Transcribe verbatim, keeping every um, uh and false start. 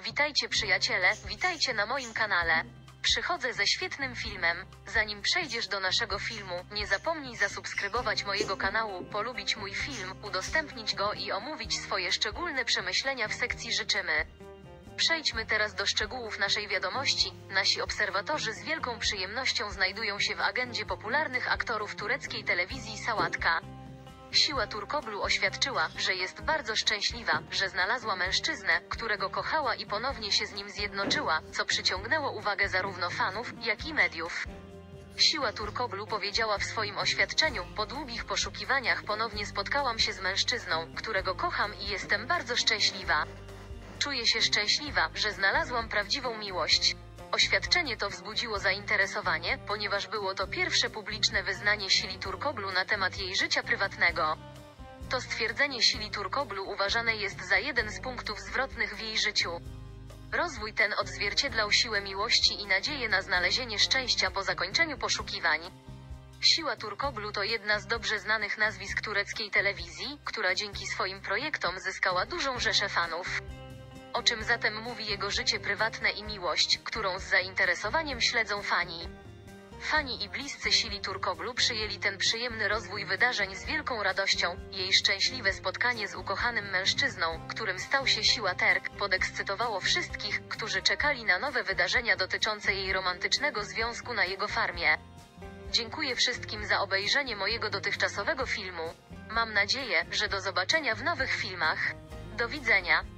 Witajcie przyjaciele, witajcie na moim kanale. Przychodzę ze świetnym filmem. Zanim przejdziesz do naszego filmu, nie zapomnij zasubskrybować mojego kanału, polubić mój film, udostępnić go i omówić swoje szczególne przemyślenia w sekcji życzymy. Przejdźmy teraz do szczegółów naszej wiadomości. Nasi obserwatorzy z wielką przyjemnością znajdują się w agendzie popularnych aktorów tureckiej telewizji Sałatka. Siła Turkoglu oświadczyła, że jest bardzo szczęśliwa, że znalazła mężczyznę, którego kochała i ponownie się z nim zjednoczyła, co przyciągnęło uwagę zarówno fanów, jak i mediów. Siła Turkoglu powiedziała w swoim oświadczeniu: po długich poszukiwaniach ponownie spotkałam się z mężczyzną, którego kocham i jestem bardzo szczęśliwa. Czuję się szczęśliwa, że znalazłam prawdziwą miłość. Oświadczenie to wzbudziło zainteresowanie, ponieważ było to pierwsze publiczne wyznanie Sili Turkoglu na temat jej życia prywatnego. To stwierdzenie Sili Turkoglu uważane jest za jeden z punktów zwrotnych w jej życiu. Rozwój ten odzwierciedlał siłę miłości i nadzieję na znalezienie szczęścia po zakończeniu poszukiwań. Siła Turkoglu to jedna z dobrze znanych nazwisk tureckiej telewizji, która dzięki swoim projektom zyskała dużą rzeszę fanów. O czym zatem mówi jego życie prywatne i miłość, którą z zainteresowaniem śledzą fani. Fani i bliscy Sili Turkoglu przyjęli ten przyjemny rozwój wydarzeń z wielką radością. Jej szczęśliwe spotkanie z ukochanym mężczyzną, którym stał się Siła Terk, podekscytowało wszystkich, którzy czekali na nowe wydarzenia dotyczące jej romantycznego związku na jego farmie. Dziękuję wszystkim za obejrzenie mojego dotychczasowego filmu. Mam nadzieję, że do zobaczenia w nowych filmach. Do widzenia.